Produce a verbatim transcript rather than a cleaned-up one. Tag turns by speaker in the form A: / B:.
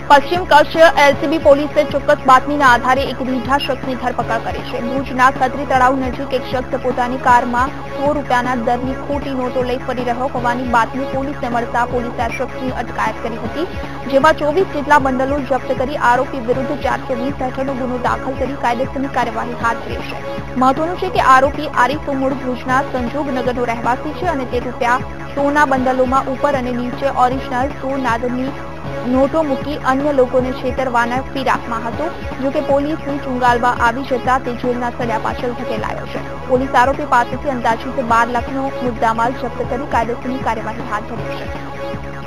A: પશ્ચિમ કચ્છ એલસીબી પોલીસે ચોક્કસ બાતમીના આધારે એક રીઢા શખ્સની ધરપકડ કરી છે। ભુજના ખત્રી તળાવ નજીક એક શખ્સ પોતાની કારમાં સો રૂપિયાના દરની ખોટી નોટો લઈ ફરી રહ્યો હોવાની બાતમી પોલીસને મળતા પોલીસે આ શખ્સની અટકાયત કરી હતી, જેમાં ચોવીસ જેટલા બંડલો જપ્ત કરી આરોપી વિરુદ્ધ ચારસો વીસ હેઠળનો ગુનો દાખલ કરી કાયદેસરની કાર્યવાહી હાથ ધરી છે। મહત્વનું છે કે આરોપી આરીફ મૂળ ભુજના સંજોગનગરનો રહેવાસી છે અને તે રૂપિયા સોના બંડલોમાં ઉપર અને નીચે ઓરિજિનલ સો નાદની નોટો મૂકી અન્ય લોકોને છેતરવાના ફિરાકમાં હતો। જો કે પોલીસની ચુંગાલમાં આવી જતા તે જેલના સળિયા પાછળ ધકેલાયો છે। પોલીસ આરોપી પાસેથી અંદાજિત બાર લાખનો મુદ્દામાલ જપ્ત કરી કાયદેસરની કાર્યવાહી હાથ ધરી છે।